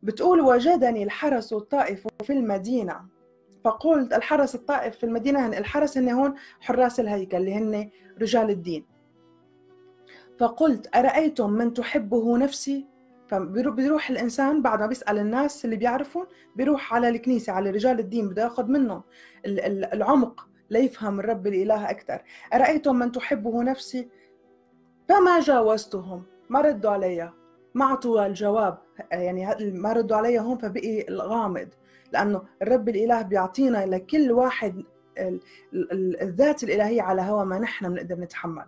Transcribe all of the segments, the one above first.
بتقول: وجدني الحرس الطائف في المدينة، فقلت الحرس الطائف في المدينة، الحرس هن هون حراس الهيكل اللي هن رجال الدين. فقلت: أرأيتم من تحبه نفسي؟ فبيروح الإنسان بعد ما بيسأل الناس اللي بيعرفون، بيروح على الكنيسة، على رجال الدين، بده ياخذ منهم العمق ليفهم الرب الإله أكثر. أرأيتم من تحبه نفسي؟ فما جاوزتهم، ما ردوا علي، ما عطوا الجواب. يعني ما ردوا علي هون، فبقي الغامض، لأنه الرب الإله بيعطينا لكل واحد الذات الإلهية على هوى ما نحن بنقدر نتحمل.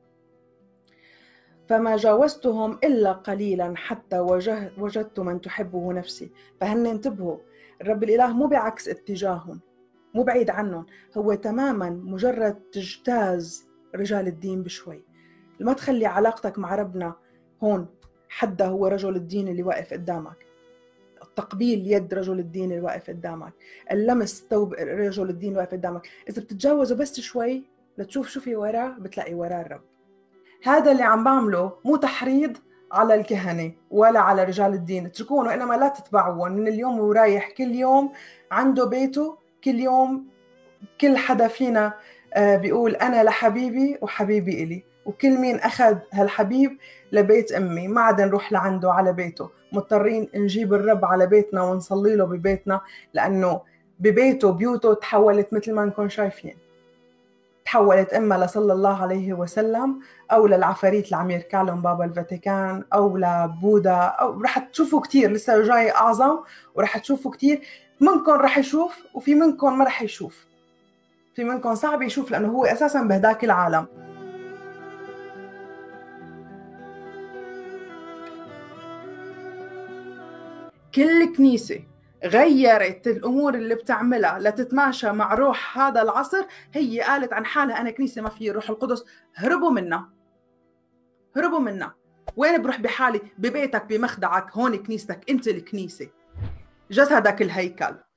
فما جاوزتهم إلا قليلا حتى وجدت من تحبه نفسي. فهن انتبهوا، الرب الإله مو بعكس اتجاههم، مو بعيد عنهم، هو تماما مجرد تجتاز رجال الدين بشوي. ما تخلي علاقتك مع ربنا هون حدا هو رجل الدين اللي واقف قدامك، تقبيل يد رجل الدين اللي واقف قدامك، اللمس ثوب رجل الدين اللي واقف قدامك. إذا بتتجاوزه بس شوي لتشوف شو في وراه، بتلاقي وراه الرب. هذا اللي عم بعمله مو تحريض على الكهنة ولا على رجال الدين، اتركون وإنما لا تتبعون. من اليوم ورايح كل يوم عنده بيته، كل يوم كل حدا فينا بيقول أنا لحبيبي وحبيبي إلي، وكل مين أخذ هالحبيب لبيت أمي ما عاد نروح لعنده على بيته، مضطرين نجيب الرب على بيتنا ونصلي له ببيتنا، لأنه ببيته بيوته تحولت مثل ما نكون شايفين، تحولت إما لصلى الله عليه وسلم أو للعفاريت اللي عم يركع لهم بابا الفاتيكان أو لبوذا، أو رح تشوفوا كتير لسه جاي أعظم، ورح تشوفوا كتير. منكم رح يشوف وفي منكم ما رح يشوف، في منكم صعب يشوف لأنه هو أساساً بهداك العالم. كل كنيسة غيرت الأمور اللي بتعملها لتتماشى مع روح هذا العصر، هي قالت عن حالها أنا كنيسة ما فيه روح القدس. هربوا منها، هربوا منها. وين بروح بحالي؟ ببيتك، بمخدعك، هون كنيستك، أنت الكنيسة، جسدك الهيكل.